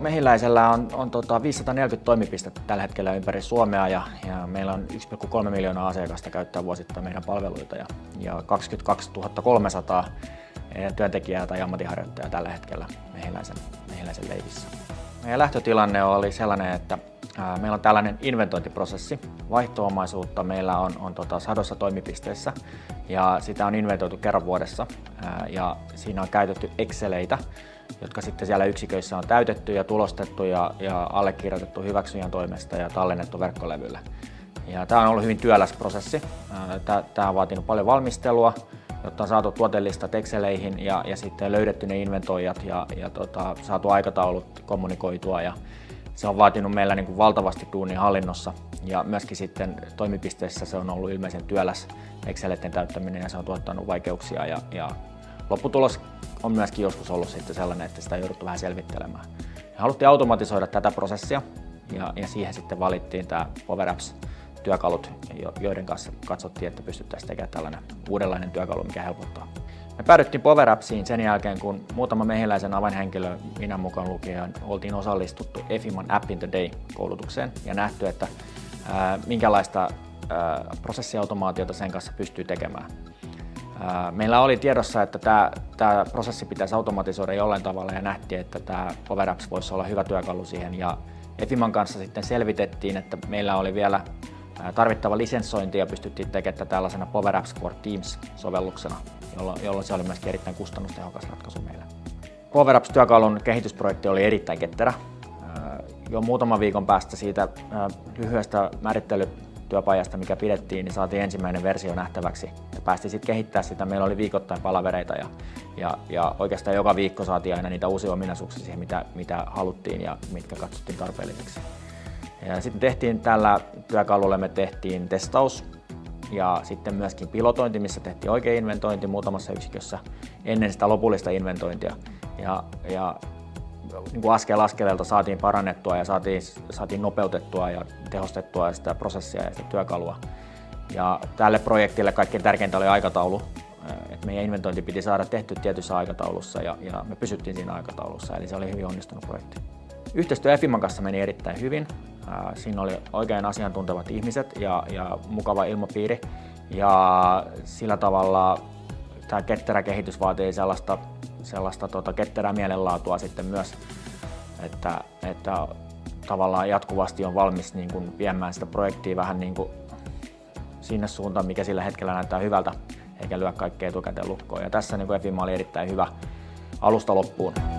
Mehiläisellä on 540 toimipistettä tällä hetkellä ympäri Suomea ja meillä on 1,3 miljoonaa asiakasta käyttää vuosittain meidän palveluita ja 22 300 työntekijää tai ammatinharjoittajaa tällä hetkellä Mehiläisen leivissä. Meidän lähtötilanne oli sellainen, että meillä on tällainen inventointiprosessi. Vaihtoomaisuutta meillä on sadossa toimipisteissä ja sitä on inventoitu kerran vuodessa ja siinä on käytetty Exceleitä, jotka sitten siellä yksiköissä on täytetty ja tulostettu ja allekirjoitettu hyväksyjän toimesta ja tallennettu verkkolevylle. Ja tämä on ollut hyvin työläs prosessi. Tämä on vaatinut paljon valmistelua, jotta on saatu tuotelistat Exceleihin ja sitten löydetty ne inventoijat ja saatu aikataulut kommunikoitua. Ja se on vaatinut meillä niin kuin valtavasti duunia hallinnossa ja myöskin sitten toimipisteissä se on ollut ilmeisen työläs Exceleiden täyttäminen ja se on tuottanut vaikeuksia ja lopputulos on myöskin joskus ollut sitten sellainen, että sitä on jouduttu vähän selvittelemään. Ja haluttiin automatisoida tätä prosessia ja siihen sitten valittiin tämä PowerApps-työkalut, joiden kanssa katsottiin, että pystyttäisiin tekemään tällainen uudenlainen työkalu, mikä helpottaa. Me päädyttiin PowerAppsiin sen jälkeen, kun muutama Mehiläisen avainhenkilö, minä mukaan lukien, oltiin osallistuttu EFIMAn App in the Day-koulutukseen ja nähty, että minkälaista prosessiautomaatiota sen kanssa pystyy tekemään. Meillä oli tiedossa, että tämä prosessi pitäisi automatisoida jollain tavalla ja nähtiin, että tämä PowerApps voisi olla hyvä työkalu siihen. Ja EFIMAn kanssa sitten selvitettiin, että meillä oli vielä tarvittava lisenssointi ja pystyttiin tekemään tällaisena PowerApps for Teams-sovelluksena, jolloin se oli myöskin erittäin kustannustehokas ratkaisu meille. PowerApps-työkalun kehitysprojekti oli erittäin ketterä. Jo muutaman viikon päästä siitä lyhyestä määrittelytyöpajasta, mikä pidettiin, niin saatiin ensimmäinen versio nähtäväksi ja päästiin sitten kehittämään sitä. Meillä oli viikoittain palavereita ja oikeastaan joka viikko saatiin aina niitä uusia ominaisuuksia siihen, mitä haluttiin ja mitkä katsottiin tarpeelliseksi. Ja sitten tällä työkalulla me tehtiin testaus ja sitten myöskin pilotointi, missä tehtiin oikea inventointi muutamassa yksikössä ennen sitä lopullista inventointia. Ja niin kuin askel askeleelta saatiin parannettua ja saatiin nopeutettua ja tehostettua sitä prosessia ja sitä työkalua. Ja tälle projektille kaikkein tärkeintä oli aikataulu. Et meidän inventointi piti saada tehty tietyssä aikataulussa ja me pysyttiin siinä aikataulussa, eli se oli hyvin onnistunut projekti. Yhteistyö EFIMAn kanssa meni erittäin hyvin. Siinä oli oikein asiantuntevat ihmiset ja mukava ilmapiiri. Ja sillä tavalla tämä ketterä kehitys vaatii sellaista ketterää mielenlaatua sitten myös, että tavallaan jatkuvasti on valmis niin kuin viemään sitä projektia vähän niin kuin sinne suuntaan, mikä sillä hetkellä näyttää hyvältä, eikä lyö kaikkea etukäteen lukkoon. Ja tässä niin kuin EFIMA oli erittäin hyvä alusta loppuun.